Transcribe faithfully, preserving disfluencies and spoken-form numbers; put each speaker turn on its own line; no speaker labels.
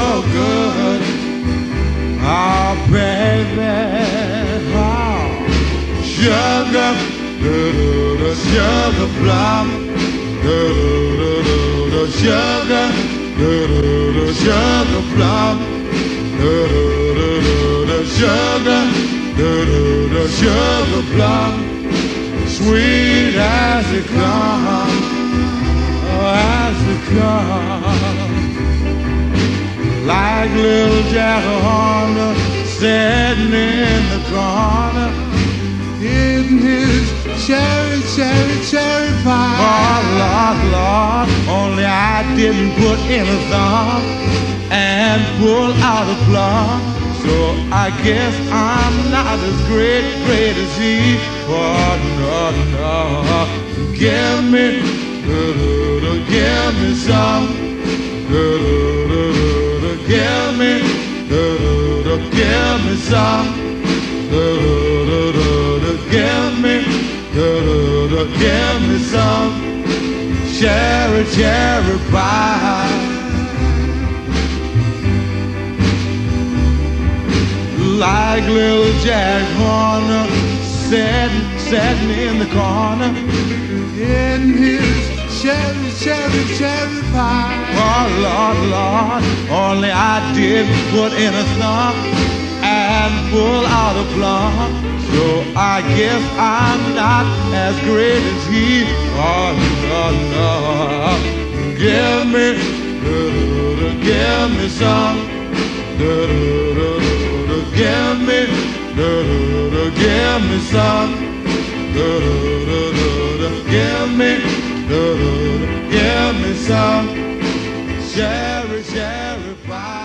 so good. Oh, baby, oh, sugar, the sugar plum, the sugar, the sugar plum, the sugar, the sugar plum, sweet as it comes, oh, as it comes. Like little Jack Horner sitting in the corner, eating his cherry, cherry, cherry pie. Oh, Lord, Lord, only I didn't put in a thumb and pull out a plum. So I guess I'm not as great, great as he. Oh, no, no, give me, give me some. Give me, give me some. Give me, give me some cherry, cherry pie. Like little Jack Horner sitting, sitting in the corner, in his cherry, cherry, cherry pie. Oh, Lord, Lord, only I did put in a thumb and pull out a plum. So I guess I'm not as great as he. Oh, no, no, give me, give me some. Give me, give me some. Give me, give me some cherry, cherry pie.